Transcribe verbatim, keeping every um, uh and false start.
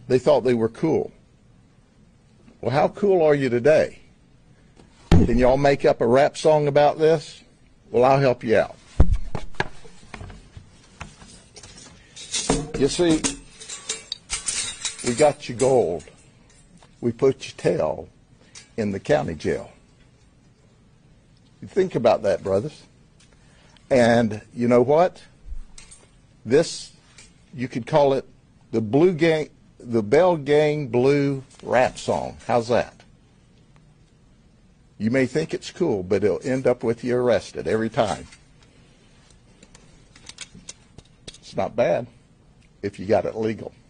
they thought they were cool. Well, how cool are you today? Can y'all make up a rap song about this? Well, I'll help you out. You see, we got you gold. We put your tail in the county jail. You think about that, brothers. And you know what? This, you could call it the Blue Gang, the Bell Gang Blue rap song. How's that? You may think it's cool, but it'll end up with you arrested every time. It's not bad if you got it legal.